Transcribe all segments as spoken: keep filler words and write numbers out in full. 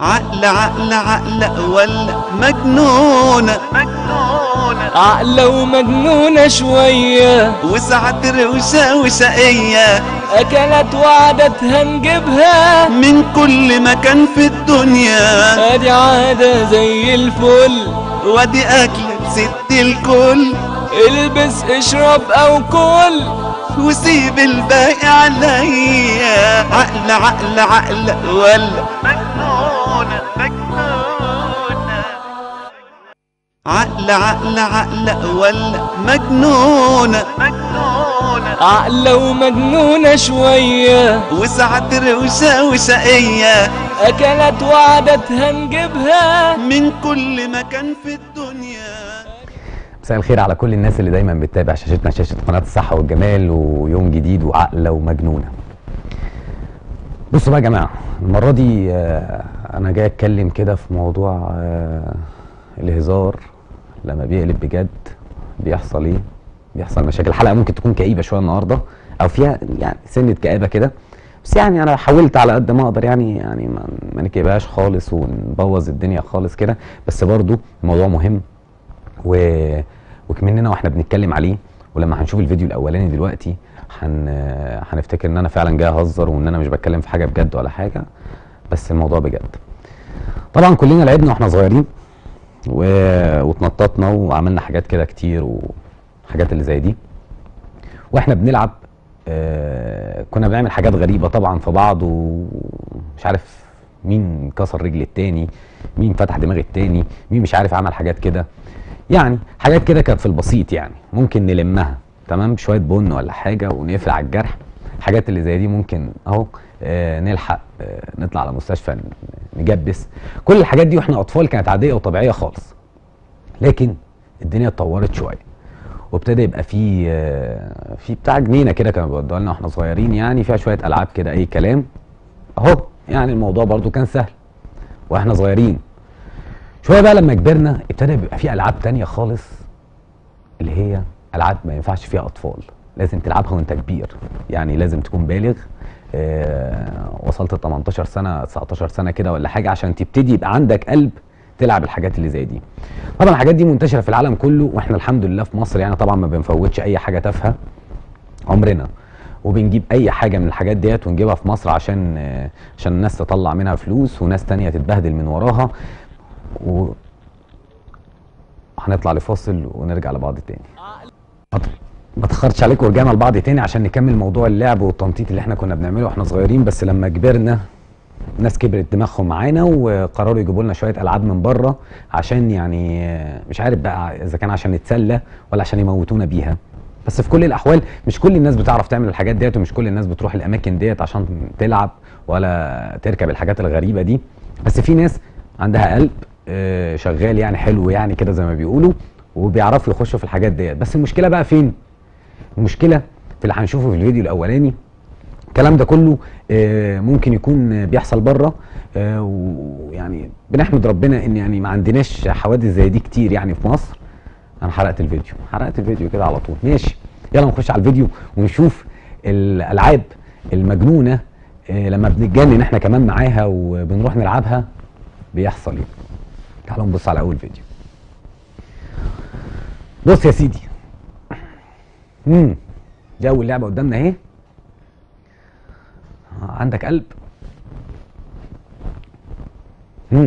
عقل عقل عقل ولا مجنونة مجنونة عقلة ومجنونة شوية، وساعات روشة وشقية، أكلت وعدتها نجيبها من كل مكان في الدنيا. ادي عادة زي الفل، وادي أكلة ست الكل. البس اشرب أو كل وسيب الباقي عليا. عقل عقل عقل ولا مجنونة مجنونة عقل عقل عقل ولا مجنونة مجنونة عقلة ومجنونة شوية، وساعات روشة وشقية، أكلت وعدتها نجيبها من كل مكان في الدنيا. مساء الخير على كل الناس اللي دايما بتتابع شاشتنا، شاشة قناة الصحة والجمال، ويوم جديد وعقلة ومجنونة. بصوا بقى يا جماعة، المرة دي أنا جاي أتكلم كده في موضوع الهزار لما بيقلب بجد بيحصل إيه؟ بيحصل مشاكل. الحلقة ممكن تكون كئيبة شوية النهاردة، أو فيها يعني سنة كآبة كده، بس يعني أنا حاولت على قد ما أقدر يعني يعني ما نكئبهاش خالص ونبوظ الدنيا خالص كده، بس برضو الموضوع مهم و... وكمننا واحنا بنتكلم عليه. ولما هنشوف الفيديو الاولاني دلوقتي هن... هنفتكر ان انا فعلا جاي اهزر، وان انا مش بتكلم في حاجه بجد ولا حاجه، بس الموضوع بجد. طبعا كلنا لعبنا واحنا صغيرين و... واتنططنا وعملنا حاجات كده كتير، وحاجات اللي زي دي واحنا بنلعب. آه... كنا بنعمل حاجات غريبه طبعا في بعض، ومش عارف مين كسر رجل التاني، مين فتح دماغ التاني، مين مش عارف عمل حاجات كده، يعني حاجات كده كانت في البسيط، يعني ممكن نلمها تمام بشويه بن ولا حاجه ونقفل على الجرح. الحاجات اللي زي دي ممكن اهو آه نلحق آه نطلع على مستشفى نجبس. كل الحاجات دي واحنا اطفال كانت عاديه وطبيعيه خالص، لكن الدنيا اتطورت شويه وابتدى يبقى في آه في بتاع جنينه كده كانوا بيودوها لنا واحنا صغيرين، يعني فيها شويه العاب كده اي كلام اهو. يعني الموضوع برضو كان سهل واحنا صغيرين. شويه بقى لما كبرنا ابتدى يبقى في العاب تانية خالص، اللي هي العاب ما ينفعش فيها اطفال، لازم تلعبها وانت كبير، يعني لازم تكون بالغ. آه وصلت تمنتاشر سنه تسعتاشر سنه كده ولا حاجه عشان تبتدي يبقى عندك قلب تلعب الحاجات اللي زي دي. طبعا الحاجات دي منتشره في العالم كله، واحنا الحمد لله في مصر يعني طبعا ما بنفوتش اي حاجه تافهه عمرنا، وبنجيب اي حاجه من الحاجات ديت ونجيبها في مصر عشان آه عشان الناس تطلع منها فلوس وناس تانية تتبهدل من وراها. و هنطلع لفاصل ونرجع لبعض تاني. ما تاخرتش عليكم ورجعنا لبعض تاني عشان نكمل موضوع اللعب والتنطيط اللي احنا كنا بنعمله واحنا صغيرين. بس لما كبرنا الناس كبرت دماغهم معانا وقرروا يجيبوا لنا شويه العاب من بره، عشان يعني مش عارف بقى اذا كان عشان نتسلى ولا عشان يموتونا بيها. بس في كل الاحوال مش كل الناس بتعرف تعمل الحاجات ديت، ومش كل الناس بتروح الاماكن ديت عشان تلعب ولا تركب الحاجات الغريبه دي. بس في ناس عندها قلب شغال يعني حلو يعني كده زي ما بيقولوا، وبيعرفوا يخشوا في الحاجات ديت. بس المشكله بقى فين؟ المشكله في اللي هنشوفه في الفيديو الاولاني. الكلام ده كله ممكن يكون بيحصل بره، ويعني بنحمد ربنا ان يعني ما عندناش حوادث زي دي كتير يعني في مصر. انا حرقت الفيديو حرقت الفيديو كده على طول. ماشي، يلا نخش على الفيديو ونشوف الالعاب المجنونه لما بنتجنن احنا كمان معاها وبنروح نلعبها بيحصل ايه. تعالوا نبص على اول فيديو. بص يا سيدي، امم دي اول لعبه قدامنا اهي. عندك قلب؟ امم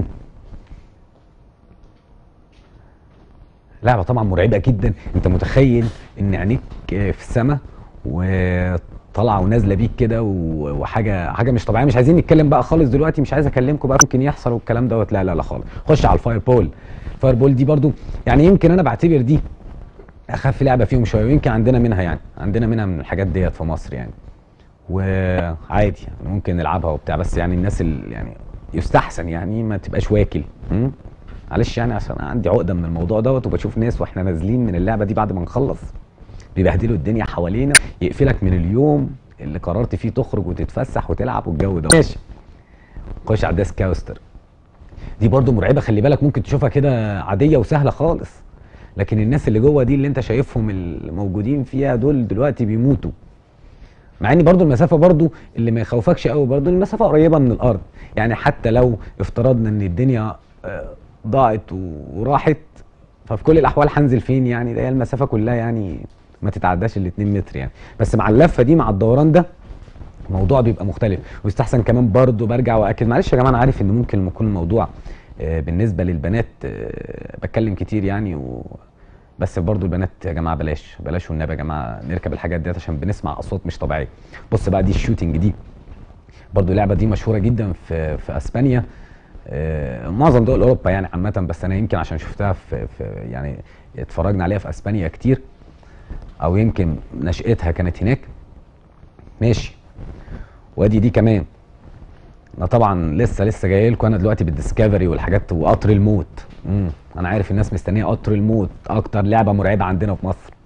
لعبه طبعا مرعبه جدا. انت متخيل ان عينيك في السماء وطالعه ونازله بيك كده، وحاجه حاجه مش طبيعيه. مش عايزين نتكلم بقى خالص دلوقتي، مش عايز اكلمكم بقى ممكن يحصل والكلام دوت، لا لا لا خالص. خش على الفاير بول. الفاير بول دي برضو يعني يمكن انا بعتبر دي اخف لعبه فيهم شويه، ويمكن عندنا منها يعني عندنا منها من الحاجات ديت في مصر يعني، وعادي ممكن نلعبها وبتاع. بس يعني الناس اللي يعني يستحسن يعني ما تبقاش واكل، معلش يعني عشان عندي عقده من الموضوع دوت، وبشوف ناس واحنا نازلين من اللعبه دي بعد ما نخلص بيبهدلوا الدنيا حوالينا، يقفلك من اليوم اللي قررت فيه تخرج وتتفسح وتلعب والجو ده. ماشي، خش على الديسك كاوستر. دي برضو مرعبه، خلي بالك ممكن تشوفها كده عاديه وسهله خالص، لكن الناس اللي جوه دي اللي انت شايفهم الموجودين فيها دول دلوقتي بيموتوا. مع ان برضو المسافه برضو اللي ما يخوفكش قوي برضو المسافه قريبه من الارض، يعني حتى لو افترضنا ان الدنيا آه، ضاعت وراحت، ففي كل الاحوال هنزل فين يعني؟ ده هي المسافه كلها يعني ما تتعداش ال اتنين متر يعني. بس مع اللفه دي مع الدوران ده الموضوع بيبقى مختلف، ويستحسن كمان برضو برجع واكد، معلش يا جماعه انا عارف ان ممكن يكون الموضوع آه، بالنسبه للبنات آه، بتكلم كتير يعني و بس برضو البنات يا جماعه بلاش بلاش والنبي يا جماعه نركب الحاجات ديت عشان بنسمع اصوات مش طبيعيه. بص بقى دي الشوتنج دي برضو اللعبه دي مشهوره جدا في في اسبانيا، آه، معظم دول اوروبا يعني عامه، بس انا يمكن عشان شفتها في, في يعني اتفرجنا عليها في اسبانيا كتير، او يمكن نشأتها كانت هناك. ماشي، وادي دي كمان انا طبعا لسه لسه جاي لكم انا دلوقتي بالديسكفري والحاجات وقطر الموت. امم انا عارف الناس مستنيه قطر الموت، اكتر لعبه مرعبه عندنا في مصر.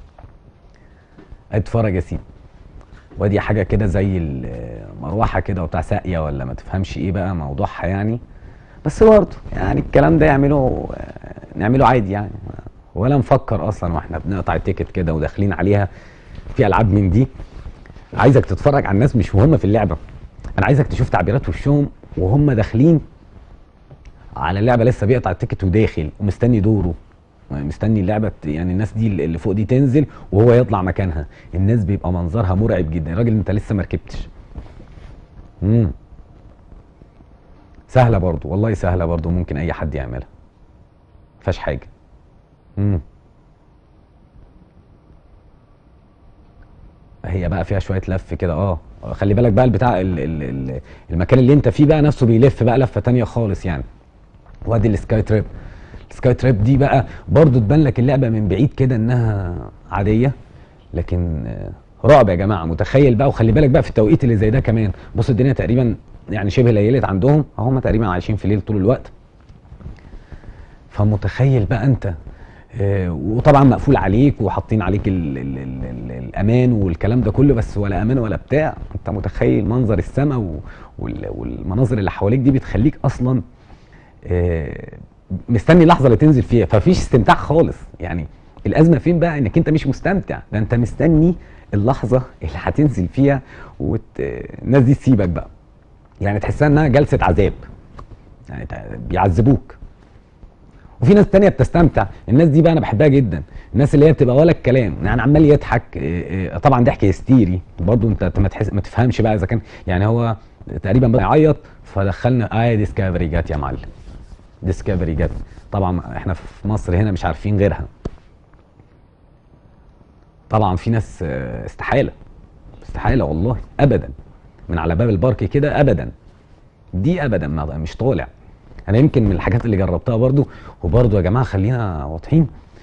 اتفرج يا سيدي، ودي حاجه كده زي المروحه كده وبتاع ساقيه ولا ما تفهمش ايه بقى موضوعها يعني، بس برضه يعني الكلام ده يعمله نعمله عادي يعني، ولا نفكر اصلا واحنا بنقطع التيكت كده وداخلين عليها في العاب من دي. عايزك تتفرج على الناس مش وهم في اللعبه، انا عايزك تشوف تعبيرات وشهم وهم داخلين على اللعبه، لسه بيقطع التيكت وداخل ومستني دوره، مستني اللعبه يعني الناس دي اللي فوق دي تنزل وهو يطلع مكانها. الناس بيبقى منظرها مرعب جدا. يا راجل انت لسه ما ركبتش. امم سهله برضو والله، سهله برضو، ممكن اي حد يعملها، مفيهاش حاجه. امم هي بقى فيها شويه لف كده. اه خلي بالك بقى البتاع ال ال ال المكان اللي انت فيه بقى نفسه بيلف بقى لفه تانية خالص يعني. وادي السكاي تريب، السكاي تريب دي بقى برضو تبان لك اللعبه من بعيد كده انها عاديه، لكن رعب يا جماعه. متخيل بقى، وخلي بالك بقى في التوقيت اللي زي ده كمان، بص الدنيا تقريبا يعني شبه ليلت عندهم، هم تقريبا عايشين في ليل طول الوقت. فمتخيل بقى انت آه، وطبعا مقفول عليك وحاطين عليك ال ال ال ال الامان والكلام ده كله، بس ولا امان ولا بتاع. انت متخيل منظر السماء والمناظر اللي حواليك دي بتخليك اصلا آه، مستني اللحظه اللي تنزل فيها، ففيش استمتاع خالص يعني. الازمه فين بقى؟ انك انت مش مستمتع، ده انت مستني اللحظه اللي هتنزل فيها والناس دي تسيبك بقى، يعني تحسها انها جلسه عذاب يعني بيعذبوك. وفي ناس تانية بتستمتع، الناس دي بقى انا بحبها جدا، الناس اللي هي بتبقى ولا الكلام يعني عمال يضحك، طبعا ضحك هستيري برضو، انت ما تحس ما تفهمش بقى اذا كان يعني هو تقريبا بقى يعيط فدخلنا اه ديسكفري جت يا معلم، ديسكفري جت. طبعا احنا في مصر هنا مش عارفين غيرها. طبعا في ناس استحاله استحاله والله ابدا من على باب البارك كده ابدا، دي ابدا ما مش طالع. انا يمكن من الحاجات اللي جربتها برضو، وبرضو يا جماعه خلينا واضحين،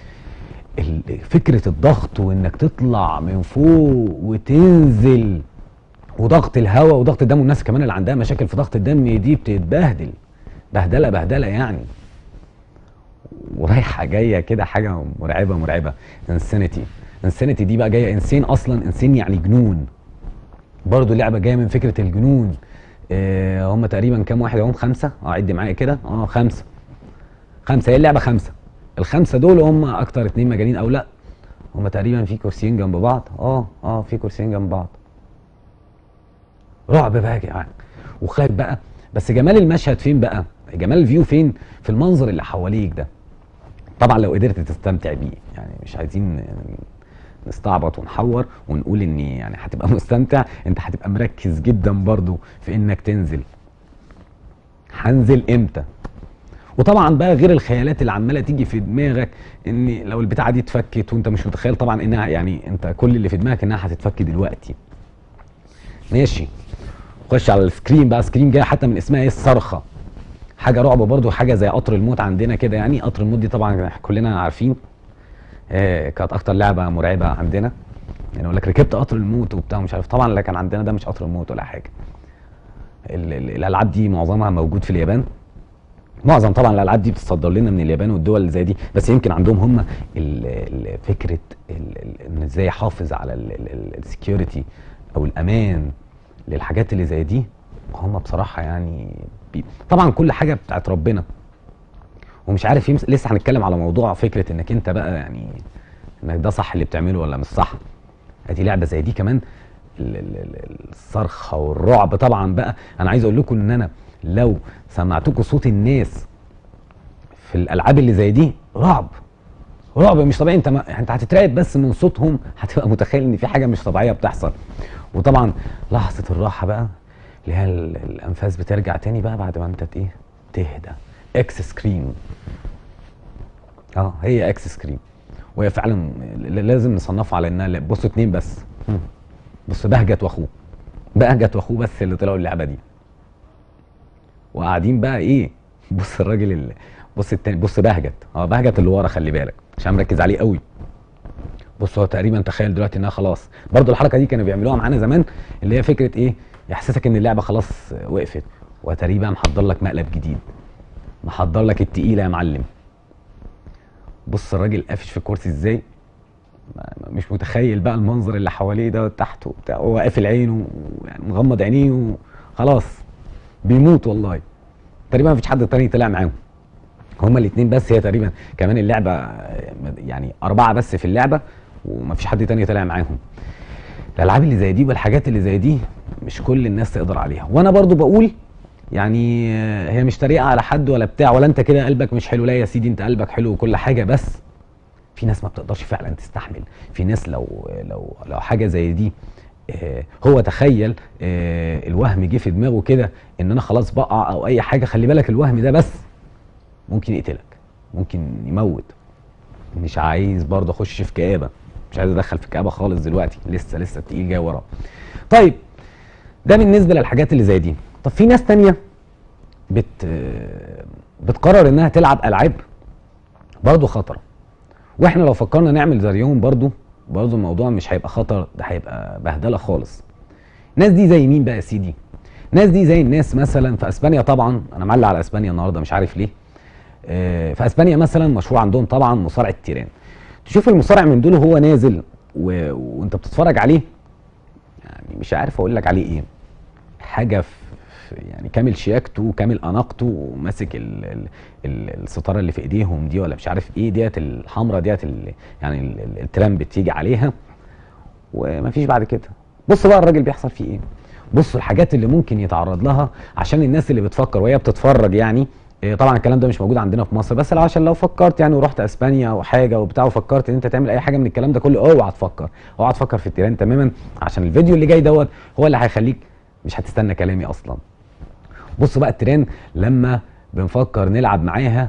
فكره الضغط وانك تطلع من فوق وتنزل وضغط الهواء وضغط الدم، والناس كمان اللي عندها مشاكل في ضغط الدم دي بتتبهدل بهدله بهدله يعني، ورايحه جايه كده حاجه مرعبه مرعبه. انسانيتي، انسانيتي دي بقى جايه انسين، اصلا انسين يعني جنون، برضو اللعبه جايه من فكره الجنون. آه هم تقريبا كام واحد هم؟ خمسه. اه عد معايا كده، اه خمسه خمسه هي اللعبه خمسه. الخمسه دول هم اكتر اتنين مجانين او لا، هم تقريبا في كرسيين جنب بعض. اه اه في كرسيين جنب بعض. رعب بقى يا جدعان وخايف بقى. بس جمال المشهد فين بقى؟ جمال الفيو فين؟ في المنظر اللي حواليك ده. طبعا لو قدرت تستمتع بيه يعني، مش عايزين نستعبط ونحور ونقول ان يعني هتبقى مستمتع، انت هتبقى مركز جدا برضو في انك تنزل. هنزل امتى؟ وطبعا بقى غير الخيالات اللي عماله تيجي في دماغك ان لو البتاعه دي اتفكت، وانت مش متخيل طبعا انها يعني انت كل اللي في دماغك انها هتتفك دلوقتي. ماشي، خش على السكرين بقى. سكرين جايه حتى من اسمها ايه، الصرخه. حاجه رعب برضو، حاجه زي قطر الموت عندنا كده يعني. قطر الموت دي طبعا كلنا عارفين آه كانت اكتر لعبه مرعبه عندنا يعني. اقول لك ركبت قطر الموت وبتاع مش عارف، طبعا اللي كان عندنا ده مش قطر الموت ولا حاجه. ال ال الالعاب دي معظمها موجود في اليابان، معظم طبعا الالعاب دي بتصدر لنا من اليابان والدول اللي زي دي، بس يمكن عندهم هم فكره ان ازاي احافظ على السكيورتي او الامان للحاجات اللي زي دي. هم بصراحه يعني بي... طبعا كل حاجه بتاعت ربنا، ومش عارف يمس... لسه هنتكلم على موضوع فكره انك انت بقى يعني انك ده صح اللي بتعمله ولا مش صح. ادي لعبه زي دي كمان ال- ال- ال- الصرخه والرعب طبعا بقى. انا عايز اقول لكم ان انا لو سمعتكم صوت الناس في الالعاب اللي زي دي رعب رعب مش طبيعي. انت ما انت هتترعب بس من صوتهم، هتبقى متخيل ان في حاجه مش طبيعيه بتحصل. وطبعا لحظه الراحه بقى اللي هي ال- الانفاس بترجع تاني بقى بعد ما انت ايه تهدى. اكس سكريم. اه هي اكس سكريم، وهي فعلا لازم نصنفها على انها بصوا اتنين بس. بص بهجت واخوه، بهجت واخوه بس اللي طلعوا اللعبه دي وقاعدين بقى ايه. بص الراجل اللي بص التاني، بص بهجت. اه بهجت اللي ورا، خلي بالك عشان مركز عليه قوي. بص هو تقريبا تخيل دلوقتي انها خلاص. برضو الحركه دي كانوا بيعملوها معانا زمان، اللي هي فكره ايه، يحسسك ان اللعبه خلاص وقفت، وتقريبا محضر لك مقلب جديد، محضر لك التقيله يا معلم. بص الراجل قافش في الكرسي ازاي، مش متخيل بقى المنظر اللي حواليه ده تحته وبتاع، هو قافل عينه يعني مغمض عينيه وخلاص بيموت والله. تقريبا مفيش حد تاني طلع معاهم، هما الاثنين بس. هي تقريبا كمان اللعبه يعني اربعه بس في اللعبه، ومفيش حد تاني طلع معاهم. الالعاب اللي زي دي والحاجات اللي زي دي مش كل الناس تقدر عليها. وانا برضو بقول يعني هي مش طريقه على حد ولا بتاع، ولا انت كده قلبك مش حلو. لا يا سيدي، انت قلبك حلو وكل حاجه، بس في ناس ما بتقدرش فعلا تستحمل. في ناس لو لو لو حاجه زي دي آه هو تخيل آه الوهم جه في دماغه كده ان انا خلاص بقع او اي حاجه، خلي بالك الوهم ده بس ممكن يقتلك، ممكن يموت. مش عايز برضه اخش في كآبه، مش عايز ادخل في كآبه خالص دلوقتي، لسه لسه التقيل جاي وراه. طيب ده بالنسبه للحاجات اللي زي دي. طب في ناس تانية بت بتقرر انها تلعب العاب برضه خطره، واحنا لو فكرنا نعمل زيهم برضه برضه الموضوع مش هيبقى خطر، ده هيبقى بهدله خالص. الناس دي زي مين بقى يا سيدي؟ الناس دي زي الناس مثلا في اسبانيا. طبعا انا معلق على اسبانيا النهارده مش عارف ليه. في اسبانيا مثلا مشهور عندهم طبعا مصارعه تيران. تشوف المصارع من دول وهو نازل و... وانت بتتفرج عليه، يعني مش عارف اقول لك عليه ايه، حاجه في يعني كامل شياكته كامل اناقته، وماسك ال... ال... ال... الستاره اللي في ايديهم دي ولا مش عارف ايه ديت الحمراء ديت ال... يعني ال... الترام بتيجي عليها ومفيش بعد كده. بص بقى الراجل بيحصل فيه ايه، بصوا الحاجات اللي ممكن يتعرض لها عشان الناس اللي بتفكر وهي بتتفرج. يعني طبعا الكلام ده مش موجود عندنا في مصر، بس عشان لو فكرت يعني ورحت اسبانيا او حاجه وبتاع وفكرت ان انت تعمل اي حاجه من الكلام ده كله، اوعى تفكر، اوعى تفكر في التيران تماما، عشان الفيديو اللي جاي دوت هو اللي هيخليك مش هتستنى كلامي اصلا. بص بقى التيران لما بنفكر نلعب معاها،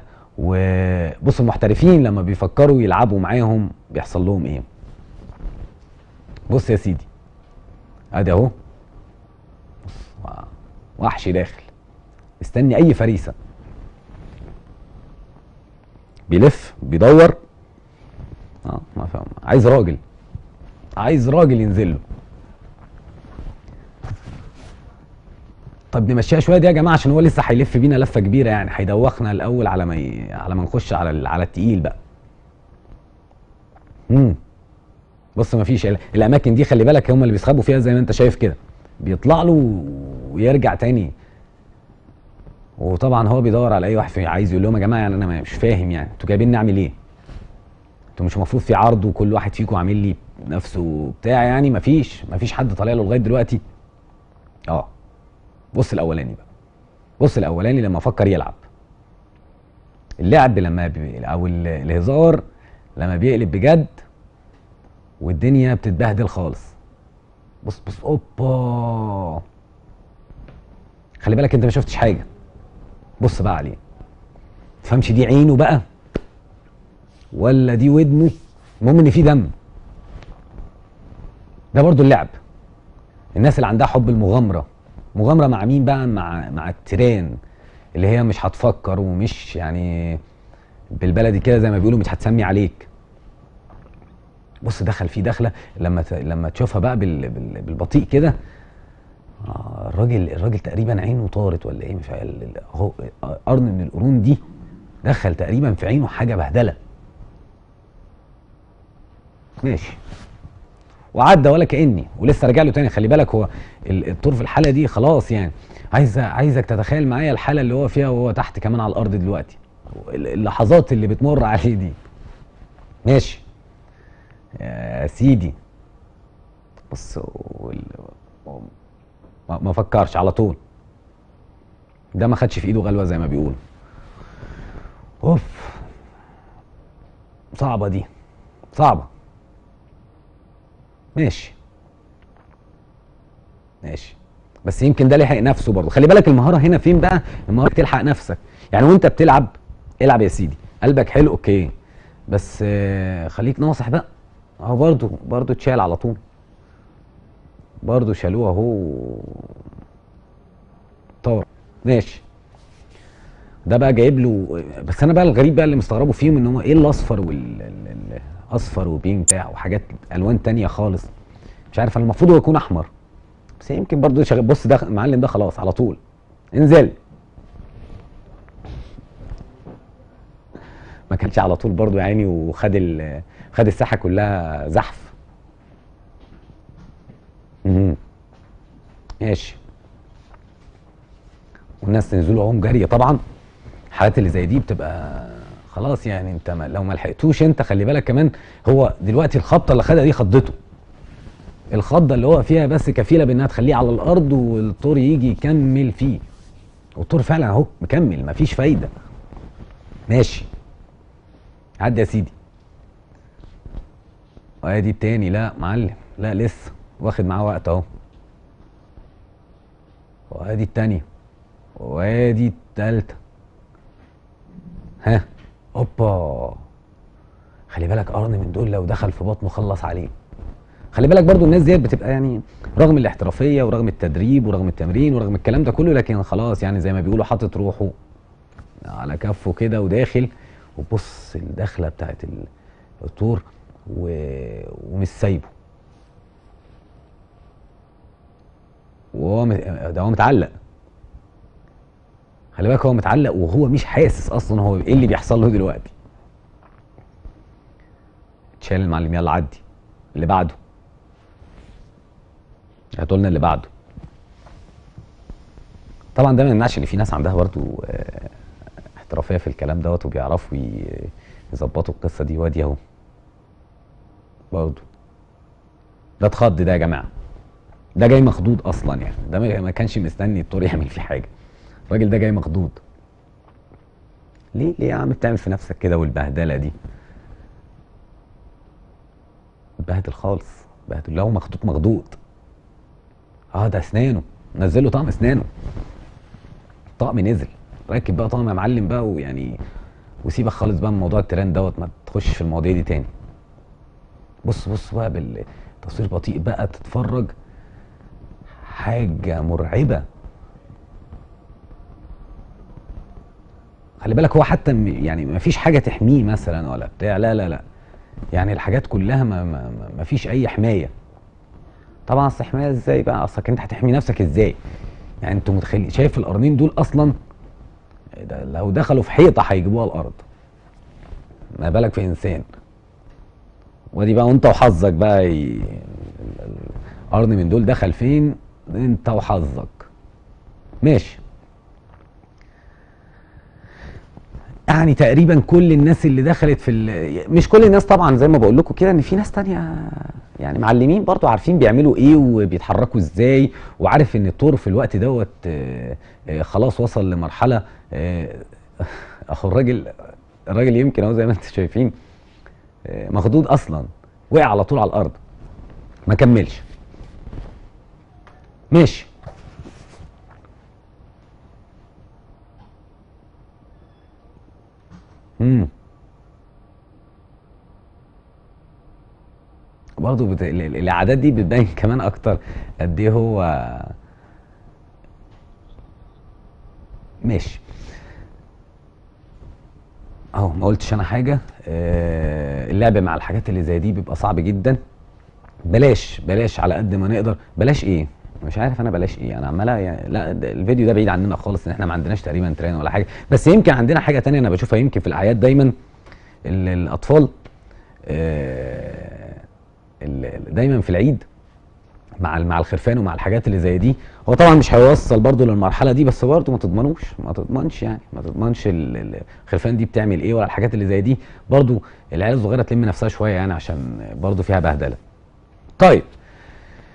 وبص المحترفين لما بيفكروا يلعبوا معاهم بيحصل لهم ايه. بص يا سيدي ادي اهو وحش داخل استني اي فريسه، بيلف بيدور. اه ما فاهم، عايز راجل، عايز راجل ينزل له. طب نمشيها شويه دي يا جماعه عشان هو لسه هيلف بينا لفه كبيره، يعني هيدوخنا الاول على ما ي... على ما نخش على ال... على التقيل بقى. امم بص مفيش الاماكن دي، خلي بالك هم اللي بيسحبوا فيها زي ما انت شايف كده، بيطلع له ويرجع تاني. وطبعا هو بيدور على اي واحد عايز يقول لهم يا جماعه يعني انا مش فاهم، يعني انتوا جايبين نعمل ايه؟ انتوا مش المفروض في عرض وكل واحد فيكم عامل لي نفسه بتاع؟ يعني مفيش مفيش حد طالع له لغايه دلوقتي. اه بص الاولاني بقى، بص الاولاني لما فكر يلعب اللعب لما بي... او الهزار لما بيقلب بجد والدنيا بتتبهدل خالص. بص بص اوبا، خلي بالك انت ما شفتش حاجه. بص بقى عليه، تفهمش دي عينه بقى ولا دي ودنه، المهم ان في دم. ده برضو اللعب. الناس اللي عندها حب المغامره، مغامره مع مين بقى؟ مع مع التيران اللي هي مش هتفكر ومش يعني بالبلدي كده زي ما بيقولوا مش هتسمي عليك. بص دخل فيه دخله لما ت... لما تشوفها بقى بال... بال... بالبطيء كده. آه الراجل الراجل تقريبا عينه طارت ولا ايه مش عارف، اهو قرن من القرون دي دخل تقريبا في عينه حاجه بهدله. ماشي وعدى ولا كاني ولسه راجع له تاني. خلي بالك هو الطور في الحاله دي خلاص، يعني عايز عايزك تتخيل معايا الحاله اللي هو فيها وهو تحت كمان على الارض دلوقتي، اللحظات اللي بتمر عليه دي. ماشي يا سيدي بص وال... ما ما فكرش على طول، ده ما خدش في ايده غلوه زي ما بيقولوا. اوف، صعبه دي، صعبه. ماشي ماشي، بس يمكن ده لحق نفسه برضه. خلي بالك المهاره هنا فين بقى؟ المهاره تلحق نفسك. يعني وانت بتلعب العب يا سيدي، قلبك حلو اوكي، بس آه، خليك ناصح بقى. اهو برضه برضه اتشال على طول، برضه شالوه اهو طار. ماشي، ده بقى جايب له. بس انا بقى الغريب بقى اللي مستغربه فيهم ان هو ايه الاصفر والاصفر وبينك بتاع وحاجات الوان تانية خالص. مش عارف، انا المفروض هو يكون احمر، بس يمكن برضه شغال. بص ده المعلم ده خلاص على طول انزل. ما كانش على طول برضه يا عيني، وخد ال خد الساحه كلها زحف. امم ماشي، والناس تنزلوا اهم جري طبعا. الحالات اللي زي دي بتبقى خلاص يعني، انت ما لو ما لحقتوش انت خلي بالك كمان. هو دلوقتي الخبطه اللي خدها دي خضته، الخضه اللي هو فيها بس كفيله بانها تخليه على الارض والطور يجي يكمل فيه. والطور فعلا اهو مكمل، مفيش فايده. ماشي، عدي يا سيدي. وادي التاني، لا معلم لا لسه واخد معاه وقت اهو. وادي التانيه، وادي التالته. ها اوبا، خلي بالك قرن من دول لو دخل في بطنه خلص عليه. خلي بالك برضو الناس ديت بتبقى يعني رغم الاحترافيه ورغم التدريب ورغم التمرين ورغم الكلام ده كله، لكن خلاص يعني زي ما بيقولوا حاطط روحه على كفه كده وداخل. وبص الدخله بتاعت الطور و... ومش سايبه، وهو م... ده هو متعلق. خلي بالك هو متعلق وهو مش حاسس اصلا هو ايه اللي بيحصل له دلوقتي. اتشال المعلم، يلا عدي اللي بعده. هاتوا لنا اللي بعده. طبعا ده ما يمنعش ان في ناس عندها برضه احترافيه في الكلام دوت وبيعرفوا يظبطوا القصه دي. وادي اهو برضه، ده اتخض ده يا جماعه، ده جاي مخضوض اصلا يعني، ده ما كانش مستني الطور يعمل فيه حاجه. الراجل ده جاي مخضوض. ليه ليه يا عم بتعمل في نفسك كده والبهدله دي؟ اتبهدل خالص، بهدل له مخطوط مخضوض. اه ده اسنانه، نزل له طقم اسنانه. الطقم نزل، ركب بقى طقم يا معلم بقى، ويعني وسيبك خالص بقى من موضوع الترند دوت، ما تخش في المواضيع دي تاني. بص بص بقى بالتصوير بطيء بقى تتفرج، حاجه مرعبه. خلي بالك هو حتى يعني ما فيش حاجه تحميه مثلا ولا بتاع، لا لا لا، يعني الحاجات كلها ما, ما, ما فيش اي حمايه. طبعا اصل حمايه ازاي بقى؟ اصلك انت هتحمي نفسك ازاي؟ يعني انتوا متخيلين؟ شايف القرنين دول اصلا ده لو دخلوا في حيطه هيجيبوها الارض، ما بالك في انسان. ودي بقى وانت وحظك بقى ي... القرن من دول دخل فين انت وحظك. ماشي، يعني تقريبا كل الناس اللي دخلت في ال... مش كل الناس طبعا، زي ما بقول لكم كده ان في ناس تانية يعني معلمين برضو عارفين بيعملوا ايه وبيتحركوا ازاي، وعارف ان الطور في الوقت دوت آه، آه، خلاص وصل لمرحله آه، اخو الراجل الراجل يمكن اهو زي ما انتم شايفين آه، مخضوض اصلا، وقع على طول على الارض ما كملش. ماشي، امم برضه بت... ال- ال- الاعداد دي بتبين كمان اكتر قد ايه هو. ماشي اهو، ما قلتش انا حاجه. آه، اللعب مع الحاجات اللي زي دي بيبقى صعب جدا. بلاش بلاش على قد ما نقدر. بلاش ايه؟ مش عارف انا بلاش ايه، انا عمال يعني لا ده الفيديو ده بعيد عننا خالص، ان احنا ما عندناش تقريبا ترين ولا حاجه. بس يمكن عندنا حاجه تانية انا بشوفها يمكن في الاعياد دايما. ال- الاطفال آه، ال- دايما في العيد مع مع الخرفان ومع الحاجات اللي زي دي. هو طبعا مش هيوصل برضو للمرحله دي، بس برضو ما تضمنوش، ما تضمنش يعني ما تضمنش ال- ال- الخرفان دي بتعمل ايه ولا الحاجات اللي زي دي. برضو العيال الصغيره تلم نفسها شويه يعني، عشان برضو فيها بهدله. طيب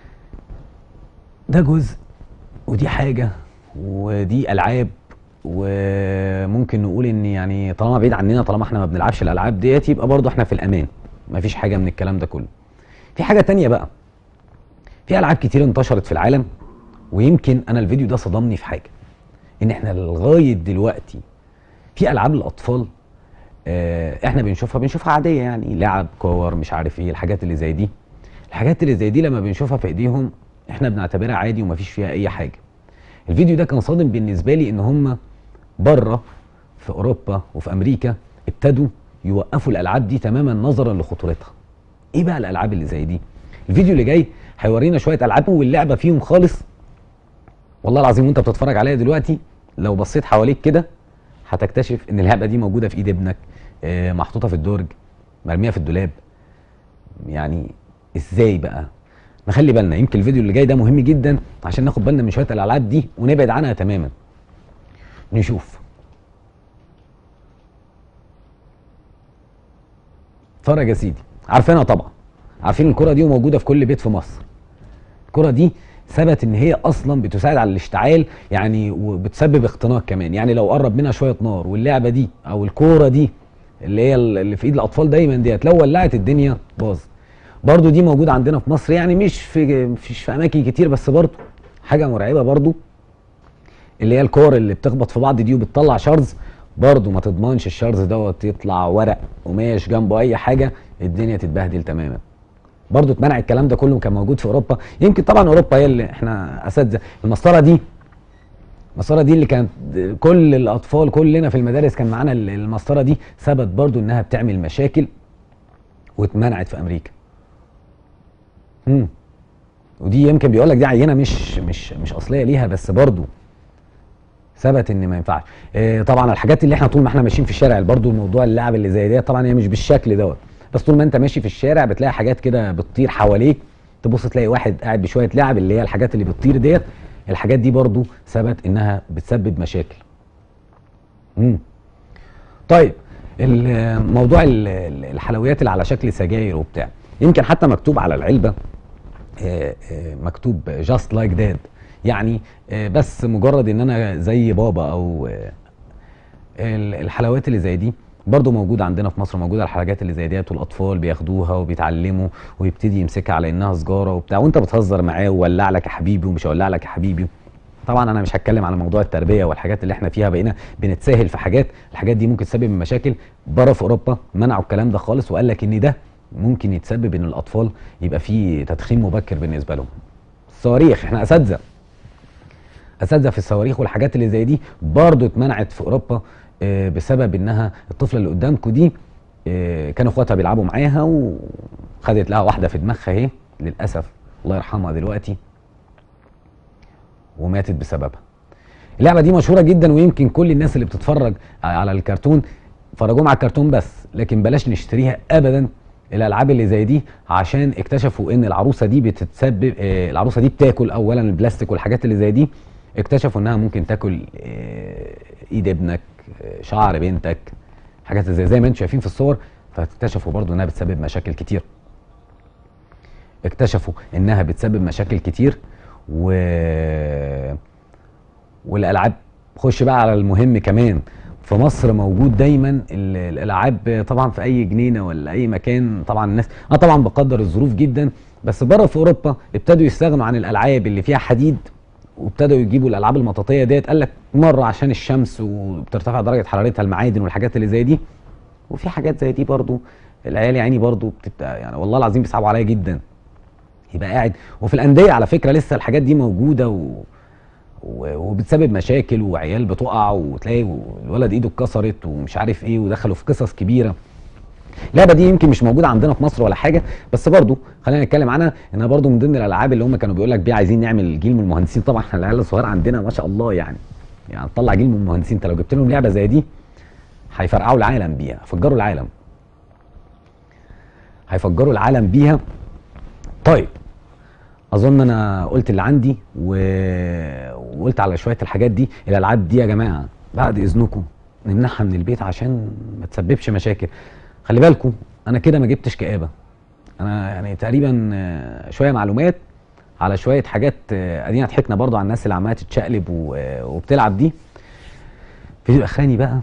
ده جزء ودي حاجه ودي العاب، وممكن نقول ان يعني طالما بعيد عننا، طالما احنا ما بنلعبش الالعاب ديت، يبقى برضه احنا في الامان، مفيش حاجه من الكلام ده كله. في حاجه تانية بقى، في العاب كتير انتشرت في العالم، ويمكن انا الفيديو ده صدمني في حاجه، ان احنا لغايه دلوقتي في العاب الاطفال اه احنا بنشوفها بنشوفها عاديه، يعني لعب كور مش عارف ايه الحاجات اللي زي دي. الحاجات اللي زي دي لما بنشوفها في ايديهم احنا بنعتبرها عادي ومفيش فيها اي حاجه. الفيديو ده كان صادم بالنسبه لي، ان هم بره في اوروبا وفي امريكا ابتدوا يوقفوا الالعاب دي تماما نظرا لخطورتها. ايه بقى الالعاب اللي زي دي؟ الفيديو اللي جاي هيورينا شويه العاب واللعبه فيهم خالص، والله العظيم وانت بتتفرج عليها دلوقتي لو بصيت حواليك كده هتكتشف ان اللعبه دي موجوده في ايد ابنك، اه محطوطه في الدرج، مرميه في الدولاب. يعني ازاي بقى؟ نخلي بالنا، يمكن الفيديو اللي جاي ده مهم جدا عشان ناخد بالنا من شويه الالعاب دي ونبعد عنها تماما. نشوف. اتفرج يا سيدي، عارفينها طبعا، عارفين الكره دي وموجوده في كل بيت في مصر. الكره دي ثبت ان هي اصلا بتساعد على الاشتعال، يعني وبتسبب اختناق كمان، يعني لو قرب منها شويه نار واللعبه دي او الكوره دي اللي هي اللي في ايد الاطفال دايما ديت لو ولعت الدنيا باظ. برضو دي موجوده عندنا في مصر، يعني مش في مش في اماكن كتير، بس برضو حاجه مرعبه برضو، اللي هي الكور اللي بتخبط في بعض دي وبتطلع شرز. برضو ما تضمنش الشرز دوت يطلع ورق قماش جنبه اي حاجه، الدنيا تتبهدل تماما. برضو اتمنع الكلام ده كله، كان موجود في اوروبا. يمكن طبعا اوروبا هي اللي احنا اساتذه. المسطره دي المسطره دي اللي كانت كل الاطفال كلنا في المدارس كان معانا المسطره دي، ثبت برضو انها بتعمل مشاكل واتمنعت في امريكا. امم ودي يمكن بيقول لك دي عينه مش مش مش اصليه ليها، بس برضو ثبت ان ما ينفعش. اه طبعا الحاجات اللي احنا طول ما احنا ماشيين في الشارع، برضو موضوع اللعب اللي زي ده طبعا هي مش بالشكل دوت، بس طول ما انت ماشي في الشارع بتلاقي حاجات كده بتطير حواليك، تبص تلاقي واحد قاعد بشويه لعب اللي هي الحاجات اللي بتطير ديت. الحاجات دي برضو ثبت انها بتسبب مشاكل. امم طيب موضوع الحلويات اللي على شكل سجاير وبتاع، يمكن حتى مكتوب على العلبه اه اه مكتوب just like that، يعني اه بس مجرد ان انا زي بابا. او الحلويات اللي زي دي برضو موجودة عندنا في مصر، موجودة الحاجات اللي زي ديت، والاطفال بياخدوها وبيتعلموا ويبتدي يمسكها على انها سجارة وبتاع، وانت بتهزر معاه وولع لك يا حبيبي ومش هولع لك يا حبيبي. طبعا انا مش هتكلم على موضوع التربية والحاجات اللي احنا فيها بقينا بنتساهل في حاجات، الحاجات دي ممكن تسبب مشاكل. بره في اوروبا منعوا الكلام ده خالص، وقال لك ان ده ممكن يتسبب ان الاطفال يبقى فيه تدخين مبكر بالنسبة لهم. الصواريخ، احنا اساتذة اساتذة في الصواريخ والحاجات اللي زي دي، برضو اتمنعت في اوروبا بسبب انها الطفله اللي قدامكم دي كانوا اخواتها بيلعبوا معاها وخدت لها واحده في دماغها اهي، للاسف الله يرحمها دلوقتي، وماتت بسببها. اللعبه دي مشهوره جدا، ويمكن كل الناس اللي بتتفرج على الكرتون فرجوهم على الكرتون بس، لكن بلاش نشتريها ابدا الالعاب اللي زي دي، عشان اكتشفوا ان العروسه دي بتتسبب العروسه دي بتاكل اولا البلاستيك والحاجات اللي زي دي، اكتشفوا انها ممكن تاكل ايد ابنك، شعر بنتك، حاجات زي زي ما انتم شايفين في الصور. فاكتشفوا برضو انها بتسبب مشاكل كتير، اكتشفوا انها بتسبب مشاكل كتير. و والالعاب، خش بقى على المهم كمان، في مصر موجود دايما الالعاب طبعا في اي جنينه ولا اي مكان. طبعا الناس انا طبعا بقدر الظروف جدا، بس بره في اوروبا ابتدوا يستغنوا عن الالعاب اللي فيها حديد، وابتدوا يجيبوا الالعاب المطاطيه ديت. قال لك مره عشان الشمس وبترتفع درجه حرارتها، المعادن والحاجات اللي زي دي، وفي حاجات زي دي برضو العيال يعني برضو بتبقى يعني والله العظيم بيصعبوا عليا جدا. يبقى قاعد، وفي الانديه على فكره لسه الحاجات دي موجوده و... و... وبتسبب مشاكل، وعيال بتقع وتلاقي الولد ايده اتكسرت ومش عارف ايه، ودخلوا في قصص كبيره. اللعبه دي يمكن مش موجوده عندنا في مصر ولا حاجه، بس برضو خلينا نتكلم عنها انها برضو من ضمن الالعاب اللي هم كانوا بيقول لك بيه عايزين نعمل جيل من المهندسين. طبعا احنا العيال الصغيره عندنا ما شاء الله يعني يعني نطلع جيل من المهندسين. انت لو جبت لهم لعبه زي دي هيفرقعوا العالم بيها، هيفجروا العالم هيفجروا العالم بيها. طيب اظن انا قلت اللي عندي و... وقلت على شويه الحاجات دي. الالعاب دي يا جماعه بعد اذنكم نمنعها من البيت عشان ما تسببش مشاكل. خلي بالكم انا كده ما جبتش كآبة، انا يعني تقريبا شويه معلومات على شويه حاجات. آه، ادينا ضحكنا برضو على الناس اللي عماله تتشقلب وبتلعب دي. فيديو الاخراني بقى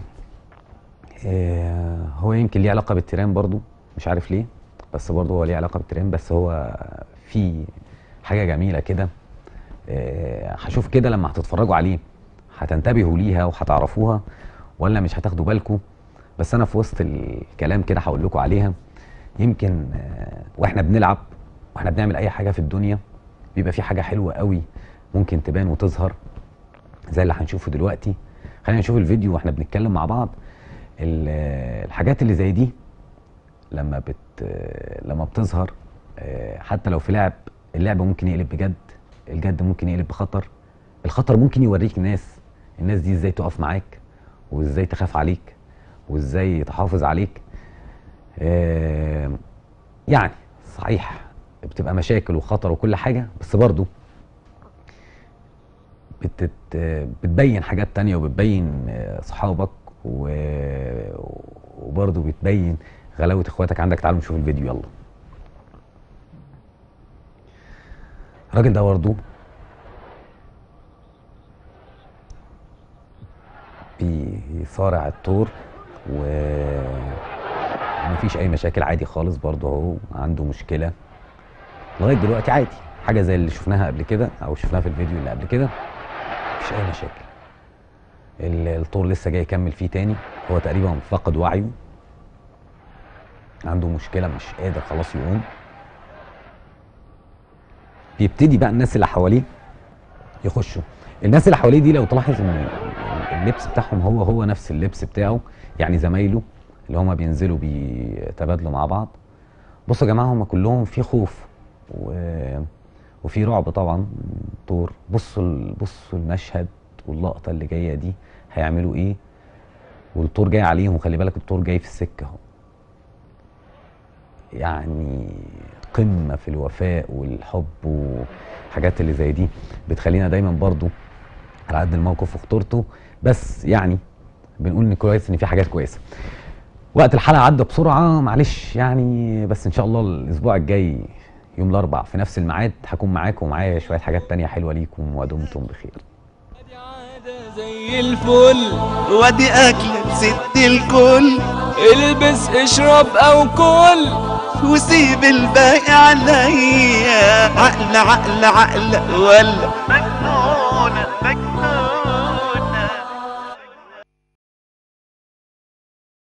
آه، هو يمكن ليه علاقه بالتيران برضو، مش عارف ليه، بس برضو هو ليه علاقه بالتيران، بس هو في حاجه جميله كده. آه، هشوف كده لما هتتفرجوا عليه هتنتبهوا ليها وهتعرفوها ولا مش هتاخدوا بالكم، بس انا في وسط الكلام كده هقول لكم عليها. يمكن آه، واحنا بنلعب واحنا بنعمل اي حاجه في الدنيا بيبقى في حاجه حلوه قوي ممكن تبان وتظهر زي اللي هنشوفه دلوقتي. خلينا نشوف الفيديو واحنا بنتكلم مع بعض. الحاجات اللي زي دي لما بت لما بتظهر حتى لو في لعب، اللعب ممكن يقلب بجد، الجد ممكن يقلب بخطر، الخطر ممكن يوريك ناس الناس دي ازاي تقف معاك وازاي تخاف عليك وازاي تحافظ عليك. يعني صحيح بتبقى مشاكل وخطر وكل حاجة، بس برضو بتت بتبين حاجات تانية وبتبين صحابك وبرضو بتبين غلاوة اخواتك عندك. تعالوا نشوف الفيديو يلا. الراجل ده برضو بيصارع الطور ومفيش اي مشاكل، عادي خالص. برضو اهو عنده مشكلة لغاية دلوقتي عادي، حاجة زي اللي شفناها قبل كده او شفناها في الفيديو اللي قبل كده، مفيش اي مشاكل. الطور لسه جاي يكمل فيه تاني، هو تقريبا فقد وعيه، عنده مشكلة مش قادر خلاص يقوم. بيبتدي بقى الناس اللي حواليه يخشوا. الناس اللي حواليه دي لو تلاحظ ان اللبس بتاعهم هو هو نفس اللبس بتاعه، يعني زمايله اللي هما بينزلوا بيتبادلوا مع بعض. بصوا يا جماعة هما كلهم في خوف و... وفي رعب طبعا. طور بصوا بصوا المشهد واللقطة اللي جاية دي هيعملوا ايه، والطور جاي عليهم، وخلي بالك الطور جاي في السكة اهو. يعني قمة في الوفاء والحب وحاجات اللي زي دي بتخلينا دايما برضو على قد الموقف وخطورته، بس يعني بنقول ان كويس ان في حاجات كويسة. وقت الحلقة عدى بسرعة معلش يعني، بس ان شاء الله الاسبوع الجاي يوم الاربع في نفس الميعاد هكون معاكم ومعايا شوية حاجات تانية حلوة ليكم، ودمتم بخير. زي الفل ودي اكلة ست الكل، البس اشرب او كل وسيب الباقي عليا. عقل عقل عقل ولا مجنون.